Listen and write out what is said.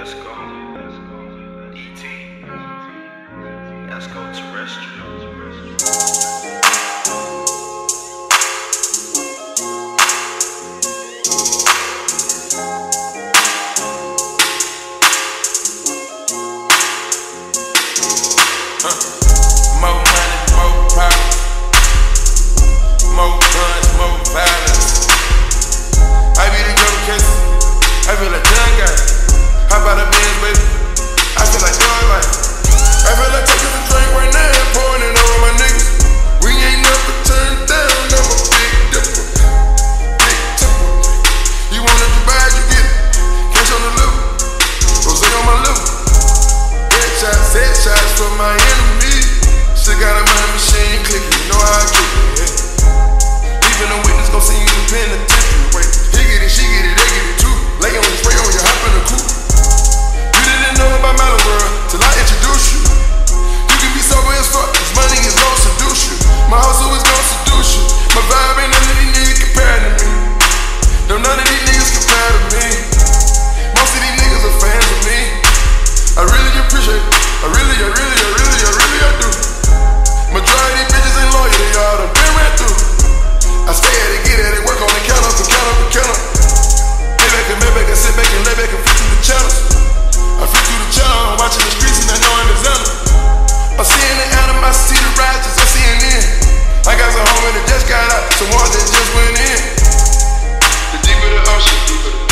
Let's go. ET. Let's go terrestrial. More money, more power, more guns, more violence. I be the go-kiss, I feel like John Guy. How about a Benz, baby? I feel like John Light. I feel like taking a drink right now and pouring it over my niggas. We ain't never turned down, I'm a big dipper. Big tipper. You want it to buy it, you get it. Cash on the liver, rosé on my liver. Headshots for my enemies. Still got a mind machine clicking, you know how I kick it, yeah. Even the witness gon' see you in the penitentiary. Wait, he get it, she get it, they get it too. Lay on the spray on you, hop in the coupe. You didn't know about Mellow World till I introduce you. You can be sober as fuck, cause money is gon' seduce you. My hustle is gon' seduce you. My vibe ain't none of these niggas compared to me. No, none of these niggas compare to me. Most of these niggas are fans of me. I really appreciate it. I really do. Majority of bitches ain't loyal, they all done been ran through. I stay at it, get at it, work on the count up and count up and count up. Lay back and sit back and lay back and flip through the channels. I flip through the channel, I'm watching the streets and I know I'm Atlanta. I'm seeing the animosity, the righteous, I'm seeing in. I got some homies that just got out, some ones that just went in. The deeper the ocean, deeper the